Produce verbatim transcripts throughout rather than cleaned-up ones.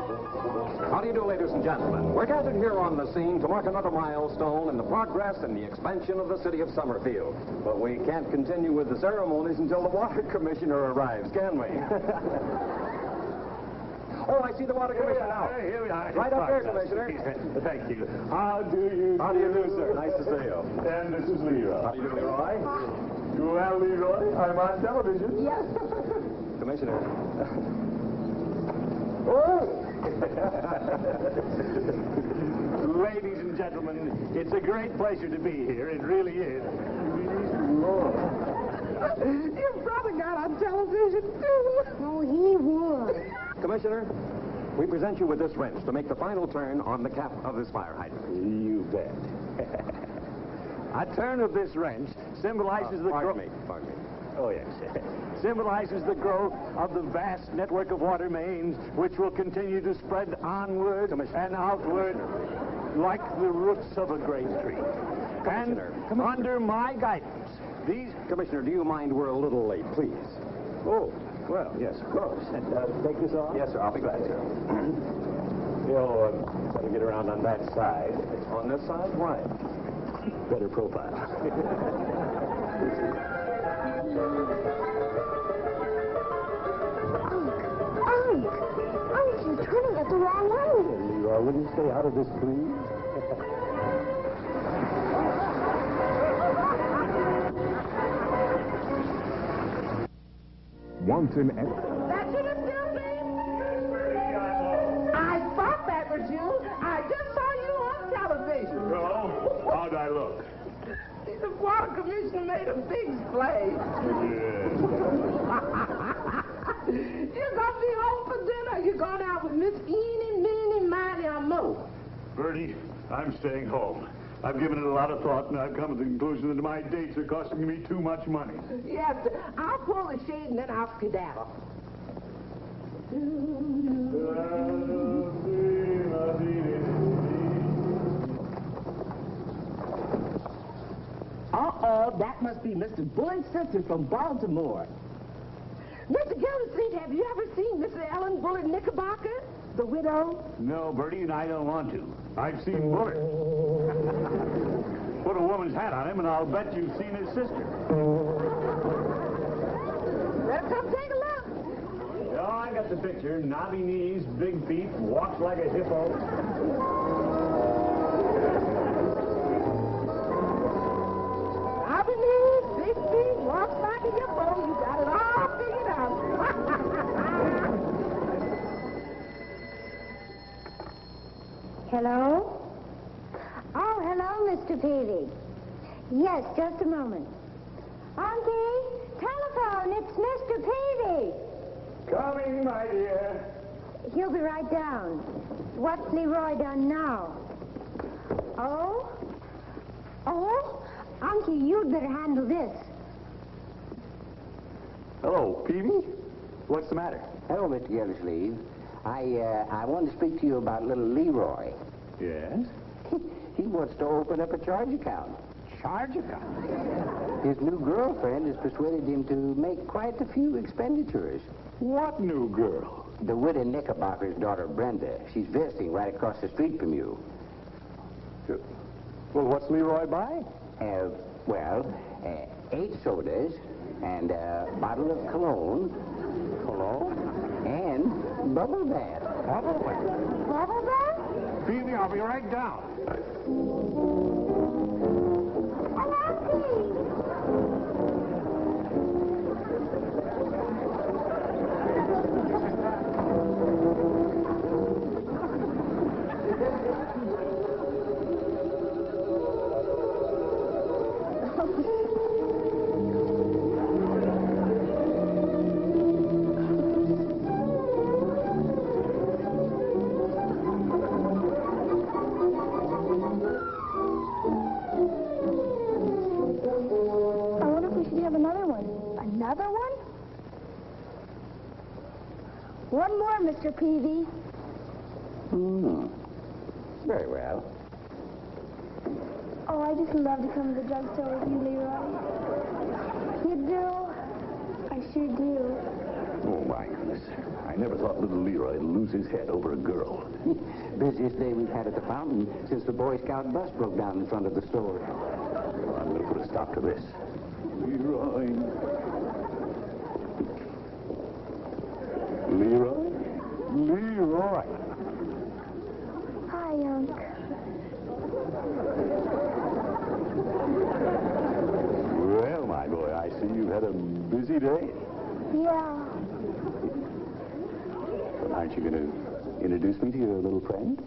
How do you do, ladies and gentlemen? We're gathered here on the scene to mark another milestone in the progress and the expansion of the city of Summerfield. But we can't continue with the ceremonies until the water commissioner arrives, can we? Oh, I see the water commissioner now. Here we are. Right up there, Commissioner. Thank you. How do you How do you do, sir? Nice to see you. And this is Leroy. How do you do, Leroy? You well, Leroy? I'm on television. Yes. Commissioner. Oh! Ladies and gentlemen, it's a great pleasure to be here. It really is. Your brother got on television, too. Oh, he would. Commissioner, we present you with this wrench to make the final turn on the cap of this fire hydrant. You bet. A turn of this wrench symbolizes Uh, the pardon growth... me, pardon me. Oh, yes. Symbolizes the growth of the vast network of water mains, which will continue to spread onward and outward like the roots of a great tree. And Commissioner. under my guidance, these... Commissioner, do you mind we're a little late, please? Oh, well, yes, of course. And, uh, take this off? Yes, sir, I'll be glad to. You'll uh, better get around on that side. On this side? Why? Better profile. Unc, Unc, you're turning it the wrong way. Leroy, will you stay out of this, please? Once in... That's you, Mister I thought that was you. I just saw you on television. Oh, how'd I look? The water commissioner made a big splash. You're going to be home for dinner. You're going out with Miss Eeny, Meeny, Miny, or Mo. Bertie, I'm staying home. I've given it a lot of thought, and I've come to the conclusion that my dates are costing me too much money. Yes, sir. I'll pull the shade and then I'll skedaddle. Uh-oh, that must be Mister Bullett's sister from Baltimore. Mister Gildersleeve, have you ever seen Missus Ellen Bullett Knickerbocker, the widow? No, Bertie, and I don't want to. I've seen Bullard. Put a woman's hat on him, and I'll bet you've seen his sister. Let's come take a look. Oh, I got the picture. Knobby knees, big feet, walks like a hippo. Knobby knees, big feet, walks like a hippo. You got it all figured out. Hello? Oh, hello, Mister Peavy. Yes, just a moment. Auntie, telephone, it's Mister Peavy. Coming, my dear. He'll be right down. What's Leroy done now? Oh? Oh? Uncle, you'd better handle this. Hello, Peavy. What's the matter? Hello, Mister Gildersleeve. I, uh, I wanted to speak to you about little Leroy. Yes? He wants to open up a charge account. Charge account? His new girlfriend has persuaded him to make quite a few expenditures. What new girl? The widow Knickerbocker's daughter, Brenda. She's visiting right across the street from you. Well, what's Leroy buying? Uh, well, uh, eight sodas and a bottle of cologne. Cologne? And bubble bath. Bubble bath? Bubble bath? Peavy, I'll be right down. Oh, Auntie! One more, Mister Peavy. Hmm. Very well. Oh, I just love to come to the drugstore with you, Leroy. You do? I sure do. Oh, my goodness. I never thought little Leroy would lose his head over a girl. Busiest day we've had at the fountain since the Boy Scout bus broke down in front of the store. Well, I'm going to put a stop to this. Leroy. Leroy? Leroy. Hi, Unc. Well, my boy, I see you've had a busy day. Yeah. Aren't you going to introduce me to your little friend?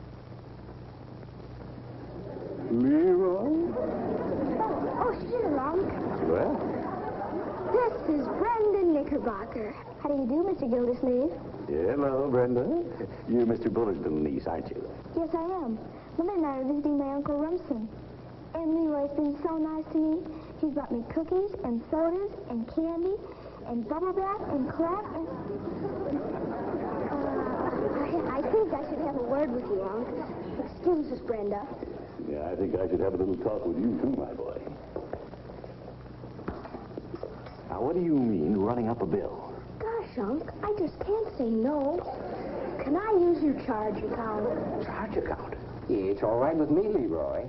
Leroy? Oh, oh, sure, Unc. Well, This is Brenda Knickerbocker. How do you do, Mister Gildersleeve? hello, Brenda. You're Mister Bullard's little niece, aren't you? Yes, I am. Mother and I are visiting my Uncle Rumson. And Leroy's been so nice to me. He's brought me cookies and sodas and candy and bubble bath and cloth and... Uh, I, I think I should have a word with you, Unc. Excuse us, Brenda. Yeah, I think I should have a little talk with you, too, my boy. Now, what do you mean, running up a bill? Gosh, Unc, I just can't say no. Can I use your charge account? Charge account? It's all right with me, Leroy.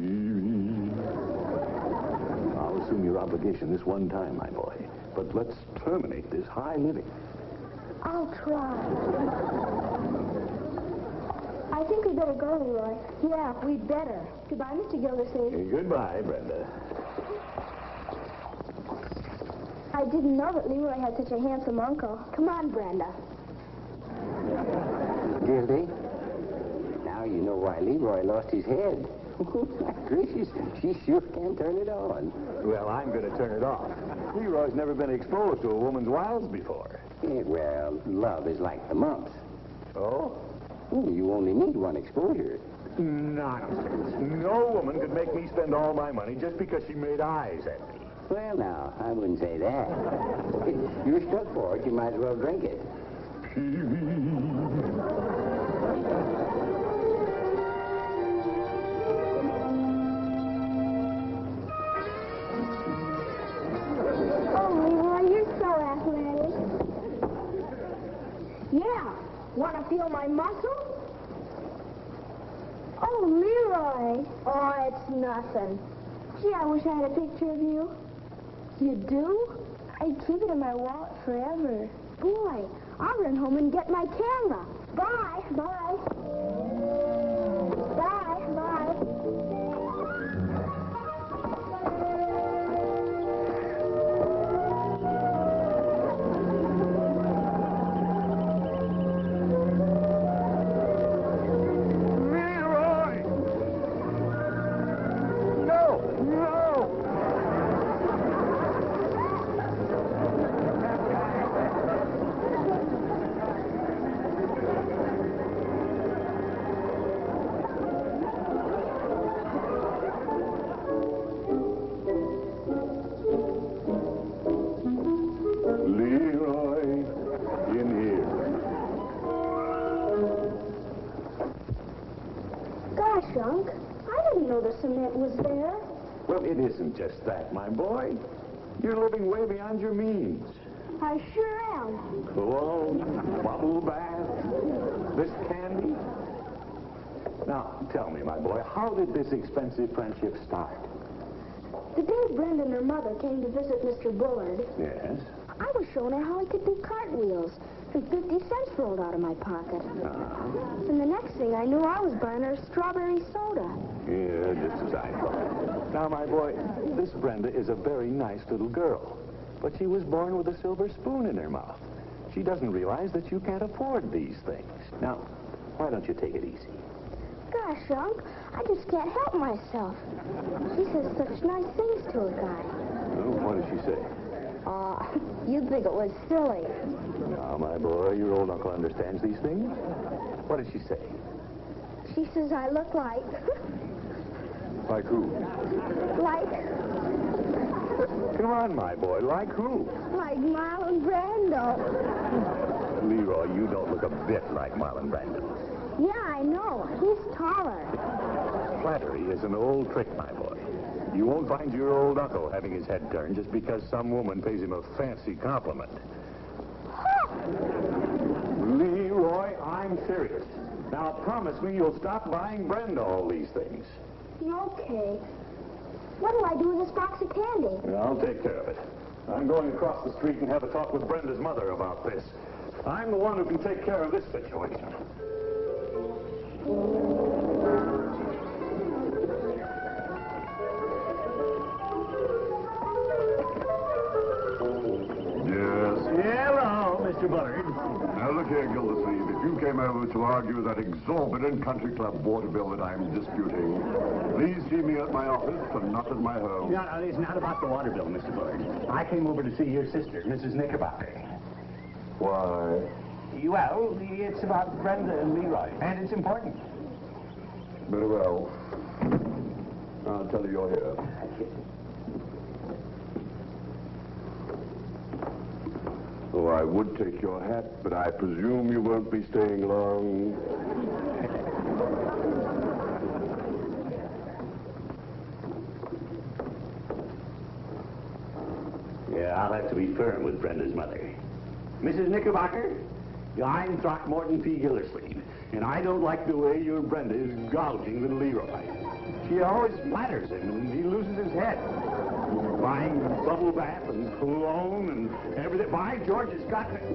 I'll assume your obligation this one time, my boy. But let's terminate this high living. I'll try. I think we better go, Leroy. Yeah, we'd better. Goodbye, Mister Gildersleeve. Goodbye, Brenda. I didn't know that Leroy had such a handsome uncle. Come on, Brenda. Gildy? Now you know why Leroy lost his head. Gracious, she sure can turn it on. Well, I'm going to turn it off. Leroy's never been exposed to a woman's wiles before. Yeah, well, love is like the mumps. Oh? Ooh, you only need one exposure. Nonsense. No woman could make me spend all my money just because she made eyes at me. Well, now, I wouldn't say that. You're stuck for it. You might as well drink it. Oh, Leroy, you're so athletic. Yeah. Want to feel my muscle? Oh, Leroy. Oh, it's nothing. Gee, I wish I had a picture of you. You do? I'd keep it in my wallet forever. Boy, I'll run home and get my camera. Bye. Bye. Bye. Bye. Leroy! No! No! Leroy, in here. Gosh, Unc, I didn't know the cement was there. Well, it isn't just that, my boy. You're living way beyond your means. I sure am. Cologne, bubble bath, this candy. Now, tell me, my boy, how did this expensive friendship start? The day Brenda and her mother came to visit Mister Bullard, Yes? I was showing her how he could do cartwheels, and fifty cents rolled out of my pocket. Uh-huh. And the next thing I knew, I was buying her strawberry soda. Yeah, just as I thought. Now, my boy, this Brenda is a very nice little girl. But she was born with a silver spoon in her mouth. She doesn't realize that you can't afford these things. Now, why don't you take it easy? Gosh, Unc, I just can't help myself. She says such nice things to a guy. Well, what did she say? Aw, you'd think it was silly. Now, my boy, your old uncle understands these things. What did she say? She says I look like... Like who? like... Come on, my boy, like who? like Marlon Brando. Leroy, you don't look a bit like Marlon Brando. Yeah, I know. He's taller. Flattery is an old trick, my boy. You won't find your old uncle having his head turned just because some woman pays him a fancy compliment. Leroy, I'm serious. Now, promise me you'll stop buying Brenda all these things. Okay. What do I do with this box of candy? I'll take care of it. I'm going across the street and have a talk with Brenda's mother about this. I'm the one who can take care of this situation. Yes. Hello, Mister Bullard. Now look here, Gildersleeve. If you came over to argue that exorbitant country club water bill that I'm disputing, please see me at my office and not at my home. No, no, it's not about the water bill, Mister Bullard. I came over to see your sister, Missus Knickerbocker. Why? Well, it's about Brenda and Leroy, and it's important. Very well. I'll tell you you're here. Oh, I would take your hat, but I presume you won't be staying long. Yeah, I'll have to be firm with Brenda's mother. Missus Knickerbocker, I'm Throckmorton P. Gildersleeve, and I don't like the way your Brenda is gouging little Leroy. She always flatters him, and he loses his head. Buying bubble bath and cologne and everything. By George, it's got to...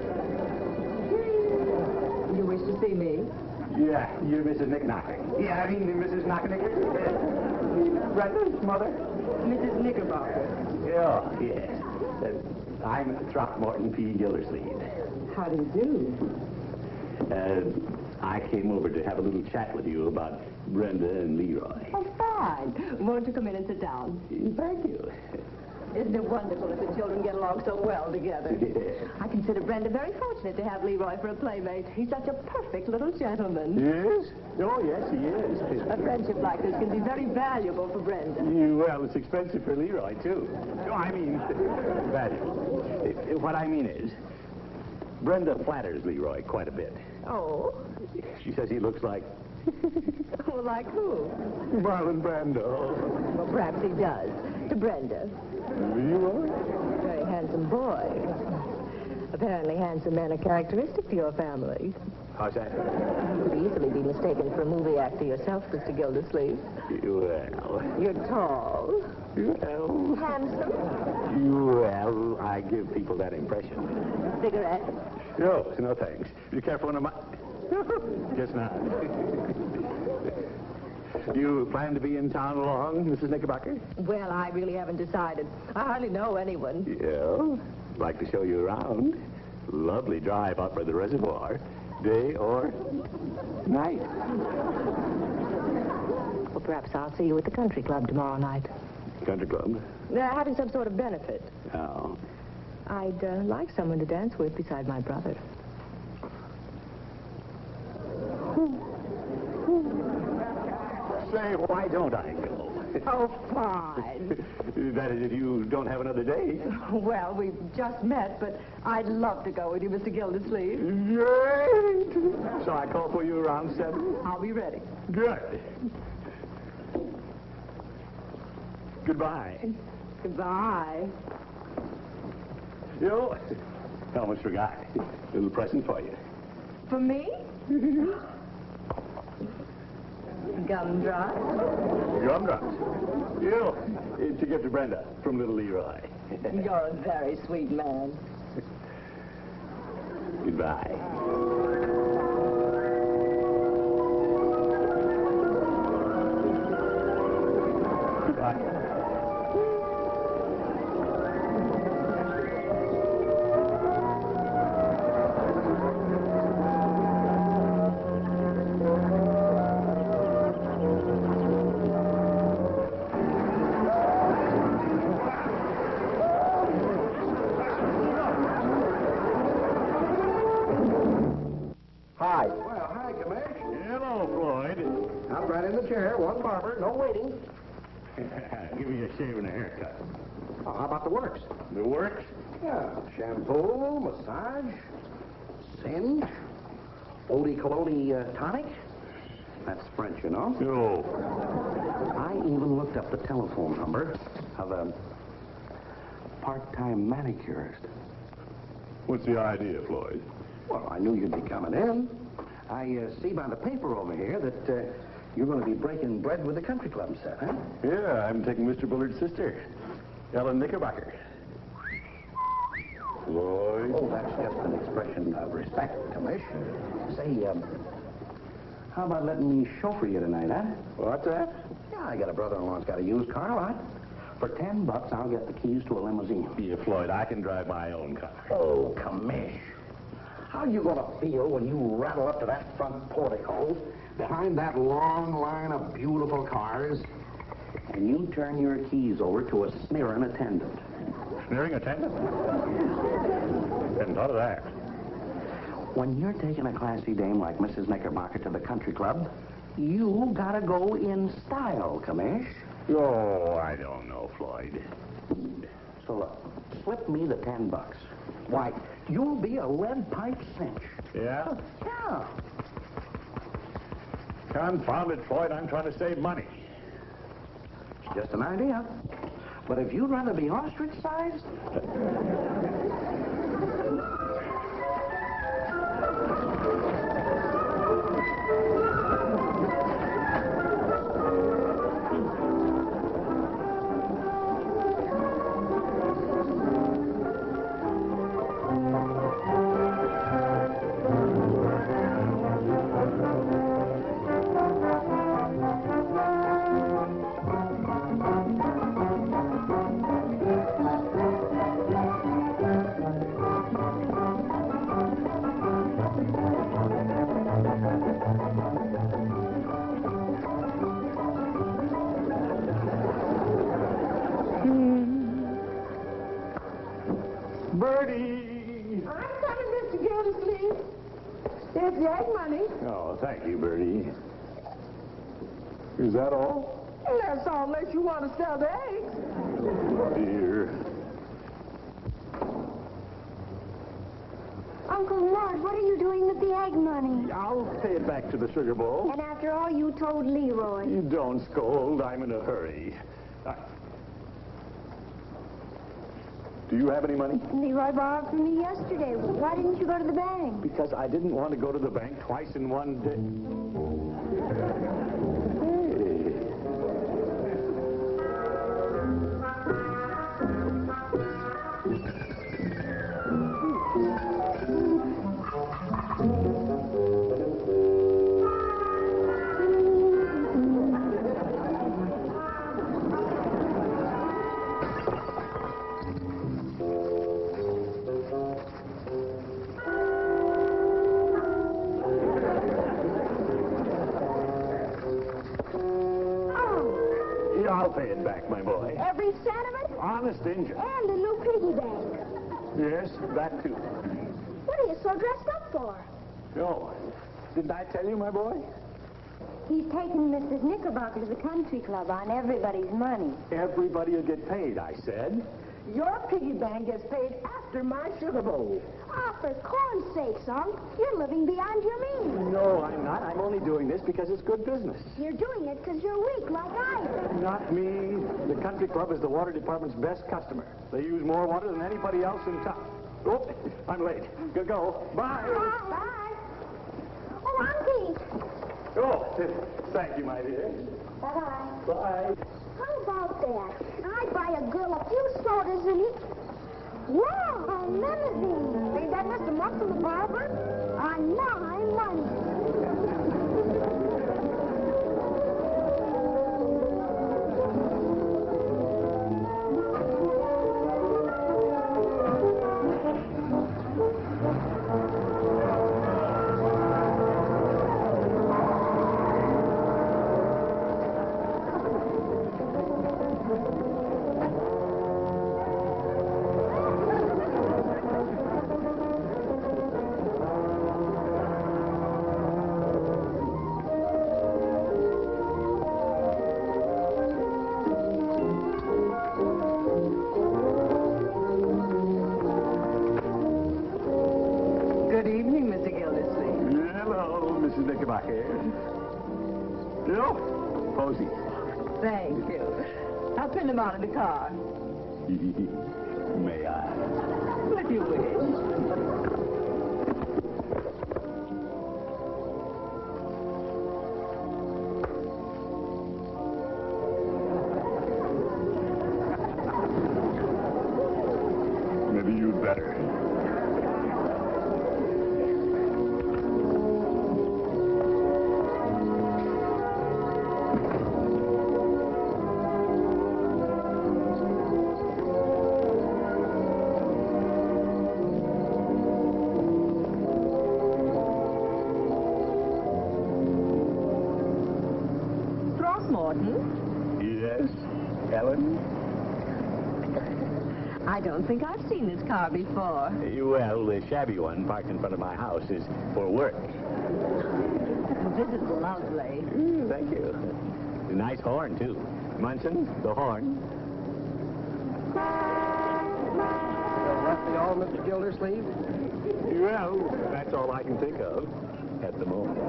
You wish to see me? Yeah, you're Missus Knickerbocker. Yeah, I mean Missus Knickerbocker. Brenda's mother. Missus Knickerbocker. Oh, yes. Uh, I'm Throckmorton P. Gildersleeve. How do you do? Uh, I came over to have a little chat with you about Brenda and Leroy. Oh, fine. Won't you come in and sit down? Thank you. Isn't it wonderful that the children get along so well together? Yes. I consider Brenda very fortunate to have Leroy for a playmate. He's such a perfect little gentleman. Yes? Oh, yes, he is. A friendship like this can be very valuable for Brenda. You, well, it's expensive for Leroy, too. Oh, I mean, valuable. Uh, What I mean is, Brenda flatters Leroy quite a bit. Oh? She says he looks like Oh, like who? Marlon Brando. Well, perhaps he does. To Brenda. Leroy? Very handsome boy. Apparently handsome men are characteristic to your family. How's that? You could easily be mistaken for a movie actor yourself, Mister Gildersleeve. Well, You're tall. well, Handsome. well, I give people that impression. Cigarette. No, no thanks. You care for one of my... Just not. You plan to be in town long, Missus Knickerbocker? Well, I really haven't decided. I hardly know anyone. Yeah. Like to show you around. Lovely drive out by the reservoir. Day or night. Well, perhaps I'll see you at the country club tomorrow night. Country club? They're having some sort of benefit. Oh. I'd uh, like someone to dance with beside my brother. Say, why don't I go? Oh, fine. That is, if you don't have another date. Well, we've just met, but I'd love to go with you, Mister Gildersleeve. Great! So I call for you around seven? I'll be ready. Good. Goodbye. Goodbye. You almost forgot. A little present for you. For me? Gumdrops. Gumdrops. You, to give to Brenda from little Leroy. You're a very sweet man. Goodbye. Goodbye. Hi. Well, hi, Commish. Hello, Floyd. Hop right in the chair. One barber. No waiting. Give me a shave and a haircut. Oh, how about the works? The works? Yeah. Shampoo, massage, singe, eau de cologne uh, tonic. That's French, you know. No. I even looked up the telephone number of a part-time manicurist. What's the idea, Floyd? Well, I knew you'd be coming in. I uh, see by the paper over here that uh, you're going to be breaking bread with the country club set, huh? Yeah, I'm taking Mister Bullard's sister, Ellen Knickerbocker. Floyd? Oh, that's just an expression of respect, Commissioner. Say, um, how about letting me chauffeur you tonight, huh? What's that? Yeah, I got a brother-in-law's got a used car lot. For ten bucks, I'll get the keys to a limousine. Yeah, Floyd, I can drive my own car. Oh, Commish. How you gonna feel when you rattle up to that front portico behind that long line of beautiful cars and you turn your keys over to a sneering attendant? Sneering attendant? Hadn't thought of that. When you're taking a classy dame like Missus Knickerbocker to the country club, you gotta go in style, Commish. Oh, I don't know, Floyd. So look, slip me the ten bucks. Why, you'll be a lead pipe cinch. Yeah? Yeah. Confound it, Floyd, I'm trying to save money. It's just an idea. But if you'd rather be ostrich-sized... Bertie! I'm coming, Mister Gildersleeve. There's the egg money. Oh, thank you, Bertie. Is that all? And that's all unless you want to sell the eggs. Oh, dear. Uncle Mort, what are you doing with the egg money? I'll pay it back to the sugar bowl. And after all, you told Leroy. You don't scold. I'm in a hurry. I... Do you have any money? Leroy borrowed from me yesterday. Why didn't you go to the bank? Because I didn't want to go to the bank twice in one day. I'll pay it back, my boy. Every cent of it? Honest Injun. And a new piggy bank. Yes, that too. What are you so dressed up for? Oh, didn't I tell you, my boy? He's taking Missus Knickerbocker to the country club on everybody's money. Everybody will get paid, I said. Your piggy bank gets paid after my sugar bowl. Ah, for corn's sake, son. You're living beyond your means. No, I'm not. I'm only doing this because it's good business. You're doing it because you're weak like I am. Not me. The country club is the water department's best customer. They use more water than anybody else in town. Oh, I'm late. Go, go. Bye. Bye. Bye. Oh, Auntie. Oh, thank you, my dear. Bye-bye. Bye. How about that? I'd buy a girl a few sodas and eat... Wow, a limousine. Ain't that Mister Muscle, the barber? On my money. Good evening, Mister Gildersleeve. Hello, Missus Knickerbocker. Oh, Posey. Thank you. I'll put him out of the car. May I? If you wish. Maybe you'd better. Throckmorton? Yes, Ellen? I don't think I've seen this car before. Well, the shabby one parked in front of my house is for work. This is lovely. Mm, thank you. A nice horn, too. Munson, the horn. Left the all, Mister Gildersleeve? Well, that's all I can think of at the moment.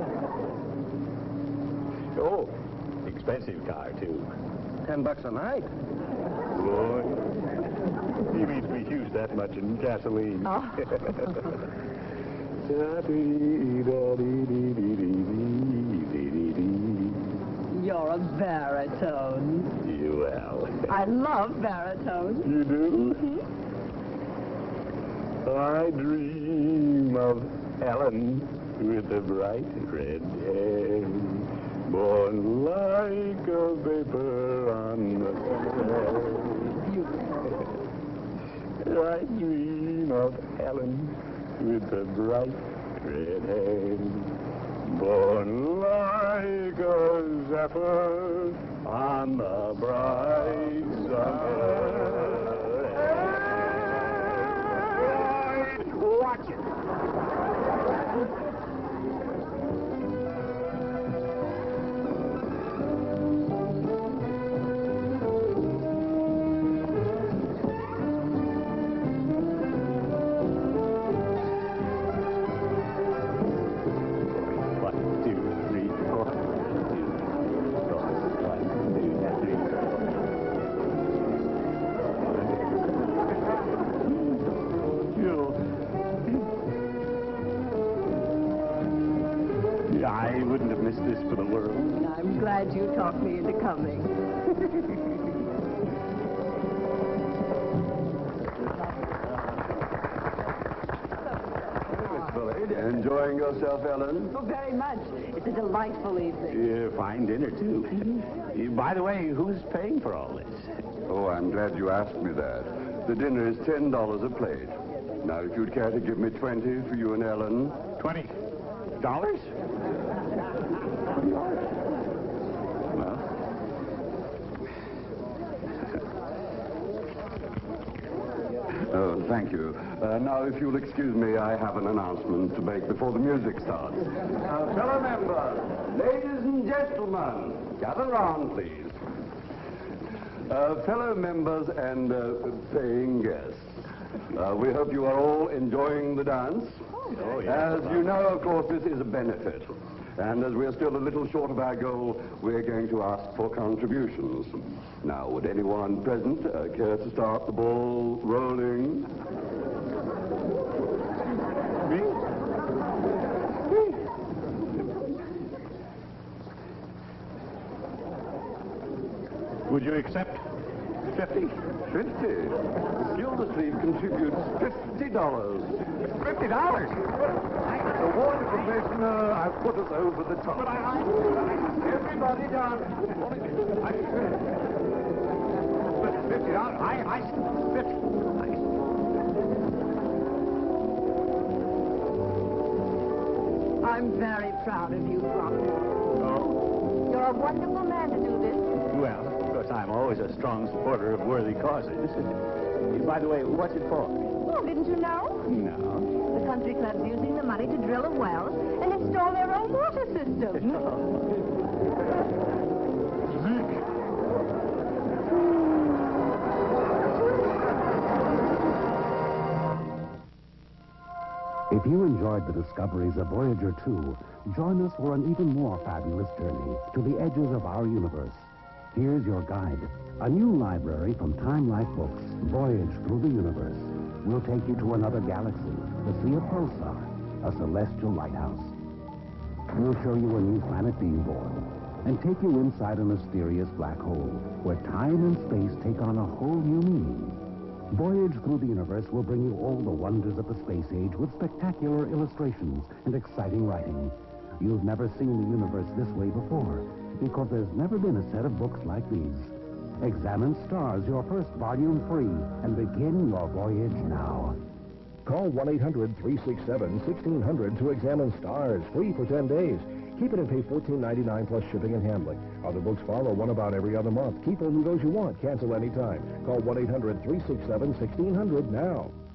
Oh, expensive car, too. Ten bucks a night. Boy, he means we use that much in gasoline. Oh. You're a baritone. Well. I love baritones. You do? Mm-hmm. I dream of Ellen with the bright red hair, born like a vapor on the sky. I dream of Ellen with the bright red hair, born like a zephyr on the bright summer. Watch it. I wouldn't have missed this for the world. I'm glad you talked me into coming. Enjoying yourself, Ellen? Oh, very much. It's a delightful evening. Yeah, fine dinner, too. Uh, By the way, who's paying for all this? Oh, I'm glad you asked me that. The dinner is ten dollars a plate. Now, if you'd care to give me twenty for you and Ellen. Twenty dollars? Well. Oh, thank you. Uh, now, if you'll excuse me, I have an announcement to make before the music starts. Uh, fellow members, ladies and gentlemen, gather round, please. Uh, fellow members and uh, paying guests, uh, we hope you are all enjoying the dance. Oh, yeah. As you know, of course, this is a benefit. And as we're still a little short of our goal, we're going to ask for contributions. Now, would anyone present uh, care to start the ball rolling? Me? Would you accept fifty? Fifty. Gildersleeve contributes fifty dollars. Fifty dollars? The water commissioner, I've put us over the top. But I, I, everybody down. I, fifty dollars. I, I, fifty. I'm very proud of you, Throckmorton. Oh. You're a wonderful man to do this. Well, of course, I'm always a strong supporter of worthy causes. By the way, what's it for? Oh, didn't you know? No. The country club's using the money to drill a well and install their own water system. If you enjoyed the discoveries of Voyager two, join us for an even more fabulous journey to the edges of our universe. Here's your guide. A new library from Time Life Books, Voyage Through the Universe, will take you to another galaxy, the Sea of Pulsar, a celestial lighthouse. We'll show you a new planet being born and take you inside a mysterious black hole where time and space take on a whole new meaning. Voyage Through the Universe will bring you all the wonders of the space age with spectacular illustrations and exciting writing. You've never seen the universe this way before because there's never been a set of books like these. Examine Stars, your first volume free, and begin your voyage now. Call one eight hundred, three six seven, one six zero zero to examine Stars, free for ten days. Keep it and pay fourteen ninety-nine plus shipping and handling. Other books follow, one about every other month. Keep only those you want. Cancel anytime. Call one eight hundred, three six seven, one six zero zero now.